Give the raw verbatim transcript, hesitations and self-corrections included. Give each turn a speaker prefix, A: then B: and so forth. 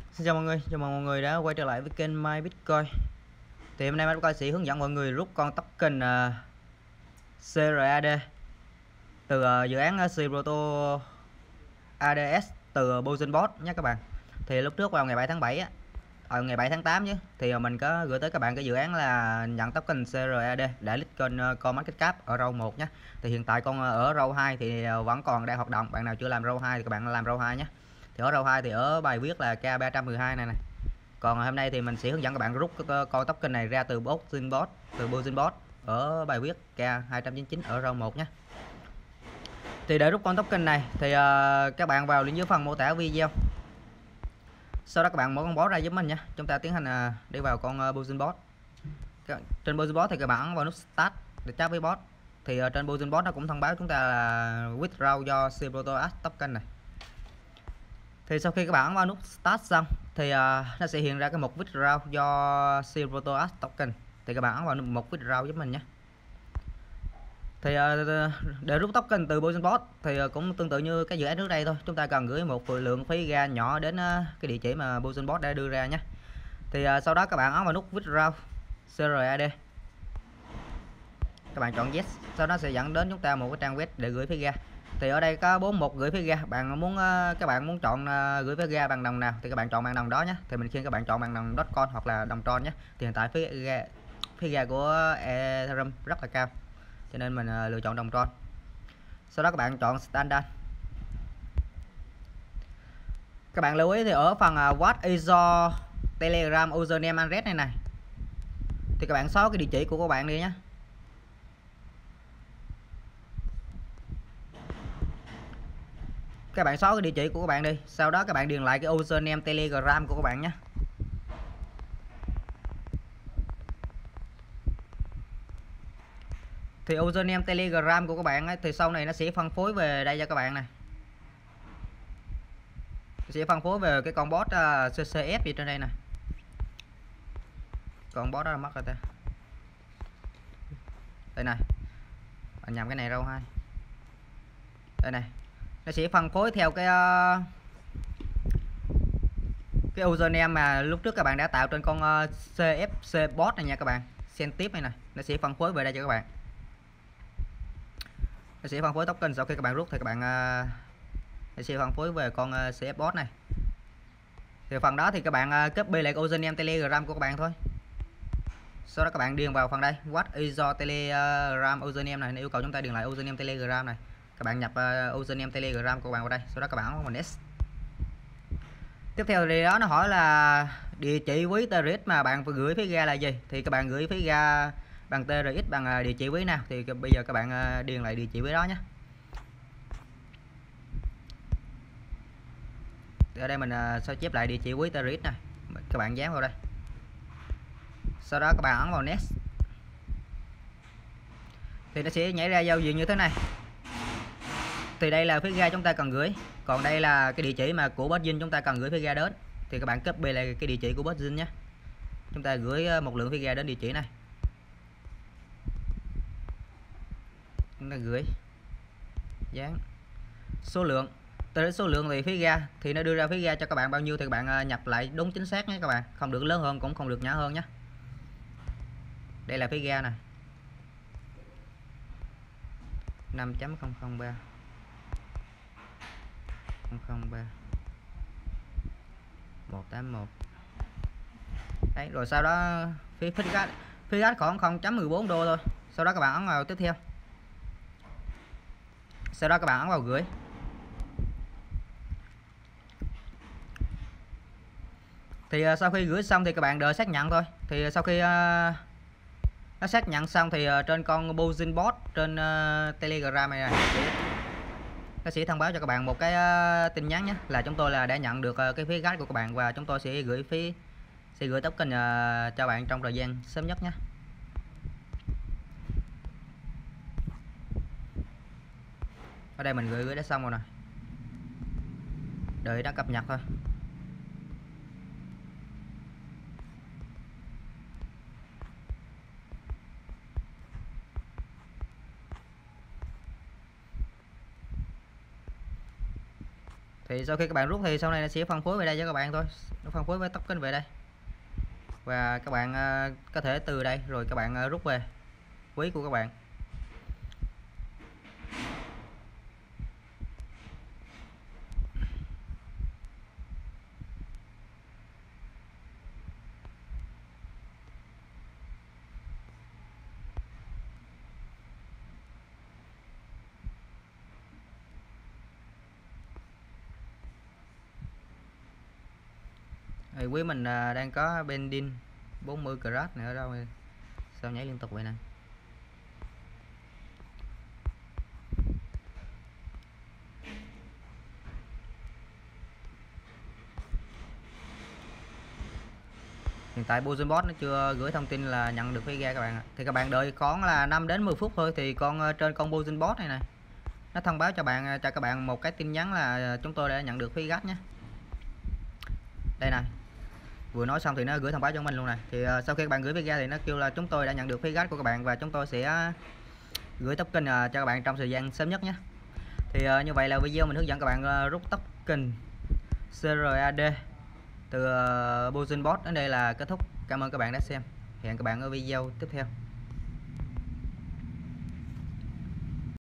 A: Xin chào mọi người, chào mừng mọi người đã quay trở lại với kênh My Bitcoin. Thì hôm nay My Bitcoin sẽ hướng dẫn mọi người rút con token uh, xê rờ a đê từ uh, dự án uh, Crypto a đê ét từ BozenBot nhé các bạn. Thì lúc trước vào ngày bảy tháng bảy á, ở ngày bảy tháng tám chứ, thì uh, mình có gửi tới các bạn cái dự án là nhận token xê rờ a đê để list kênh uh, CoinMarketCap ở row một nhé. Thì hiện tại con uh, ở row hai thì uh, vẫn còn đang hoạt động. Bạn nào chưa làm row hai thì các bạn làm row hai nhé. Thì ở row hai thì ở bài viết là K ba trăm mười hai này này. Còn hôm nay thì mình sẽ hướng dẫn các bạn rút con token này ra từ BozenBot, từ BozenBot ở bài viết K hai trăm chín mươi chín ở round một nhé. Thì để rút con token này thì uh, các bạn vào link dưới phần mô tả video. Sau đó các bạn mở con bot ra giúp mình nhé. Chúng ta tiến hành uh, đi vào con uh, BozenBot. Trên BozenBot thì các bạn ấn vào nút Start để chat với bot. Thì uh, trên BozenBot nó cũng thông báo chúng ta là withdraw do Crypto token này. Thì sau khi các bạn ấn vào nút Start xong thì uh, nó sẽ hiện ra cái mục withdraw do Crypto token. Thì các bạn ấn vào mục withdraw giúp mình nhé. Thì uh, để rút token từ BozenBot thì uh, cũng tương tự như cái dự án trước đây thôi. Chúng ta cần gửi một lượng phí gas nhỏ đến uh, cái địa chỉ mà BozenBot đã đưa ra nhé. Thì uh, sau đó các bạn ấn vào nút withdraw xê rờ a đê. Các bạn chọn yes, sau đó sẽ dẫn đến chúng ta một cái trang web để gửi phí gas. Thì ở đây có bốn mục gửi phí gas. Bạn muốn uh, các bạn muốn chọn uh, gửi phí gas bằng đồng nào thì các bạn chọn bằng đồng đó nhé. Thì mình khuyên các bạn chọn bằng đồng .com hoặc là đồng Tron nhé. Thì hiện tại phí gas phí gas của Ethereum rất là cao, cho nên mình uh, lựa chọn đồng Tron. Sau đó các bạn chọn standard. Các bạn lưu ý thì ở phần uh, what is your Telegram username address này này thì các bạn xóa cái địa chỉ của các bạn đi nhé. Các bạn xóa cái địa chỉ của các bạn đi, sau đó các bạn điền lại cái username Telegram của các bạn nhé. Thì username Telegram của các bạn ấy, thì sau này nó sẽ phân phối về đây cho các bạn này. Sẽ phân phối về cái con bot uh, xê xê ép gì trên đây nè. Con bot đó là mất rồi ta. Đây này. Bạn nhầm cái này đâu hai. Đây này. Nó sẽ phân phối theo cái uh, cái username mà lúc trước các bạn đã tạo trên con uh, xê ép xê bot này nha các bạn. Xem tiếp này nè, nó sẽ phân phối về đây cho các bạn. Nó sẽ phân phối token sau khi các bạn rút thì các bạn uh, nó sẽ phân phối về con uh, xê ép bot này. Thì phần đó thì các bạn uh, copy lại username Telegram của các bạn thôi. Sau đó các bạn điền vào phần đây what is your Telegram username này, nó yêu cầu chúng ta điền lại username Telegram này. Các bạn nhập uh, username Telegram của các bạn vào đây, sau đó các bạn ấn vào next. Tiếp theo thì đó nó hỏi là địa chỉ ví tê rờ ích mà bạn vừa gửi phí gas là gì, thì các bạn gửi phí gas bằng tê rờ ích bằng uh, địa chỉ ví nào thì bây giờ các bạn uh, điền lại địa chỉ ví đó nhé. Ở đây mình uh, sao chép lại địa chỉ ví tê rờ ích này, các bạn dán vào đây. Sau đó các bạn ấn vào next. Thì nó sẽ nhảy ra giao diện như thế này. Thì đây là phí gas chúng ta cần gửi, còn đây là cái địa chỉ mà của Botgen chúng ta cần gửi phí gas đến. Thì các bạn copy lại cái địa chỉ của Botgen nhé. Chúng ta gửi một lượng phí gas đến địa chỉ này. Chúng ta gửi dán số lượng. Từ số lượng thì phí gas thì nó đưa ra phí gas cho các bạn bao nhiêu thì các bạn nhập lại đúng chính xác nhé các bạn, không được lớn hơn cũng không được nhỏ hơn nhé. Đây là phí gas này, năm chấm không không ba không không ba một tám một. Đấy, rồi sau đó phí phí gas phí gas khoảng không chấm mười bốn đô thôi. Sau đó các bạn ấn vào tiếp theo. Sau đó các bạn ấn vào gửi. Thì uh, sau khi gửi xong thì các bạn đợi xác nhận thôi. Thì sau khi uh, nó xác nhận xong thì uh, trên con BozenBot trên uh, Telegram này, này nó sẽ thông báo cho các bạn một cái uh, tin nhắn nhé, là chúng tôi là đã nhận được uh, cái phí gas của các bạn và chúng tôi sẽ gửi phí sẽ gửi token uh, cho bạn trong thời gian sớm nhất nhé. Ở đây mình gửi gửi đã xong rồi nè, đợi nó cập nhật thôi. Thì sau khi các bạn rút thì sau này nó sẽ phân phối về đây cho các bạn thôi, nó phân phối với token về đây, và các bạn uh, có thể từ đây rồi các bạn uh, rút về ví của các bạn. Thì quý mình uh, đang có pending bốn mươi carat nữa đâu, sao nhảy liên tục vậy nè. Hiện tại Poison Bot nó chưa gửi thông tin là nhận được free ra các bạn ạ. Thì các bạn đợi còn là năm đến mười phút thôi thì con uh, trên con Poison Bot này này nó thông báo cho bạn cho các bạn một cái tin nhắn là chúng tôi đã nhận được free gas nhé. Đây này, vừa nói xong thì nó gửi thông báo cho mình luôn này. Thì uh, sau khi các bạn gửi ra thì nó kêu là chúng tôi đã nhận được free gas của các bạn và chúng tôi sẽ gửi token uh, cho các bạn trong thời gian sớm nhất nhé. Thì uh, như vậy là video mình hướng dẫn các bạn uh, rút token xê rờ a đê từ uh, Poison Bot đến đây là kết thúc. Cảm ơn các bạn đã xem. Hẹn các bạn ở video tiếp theo.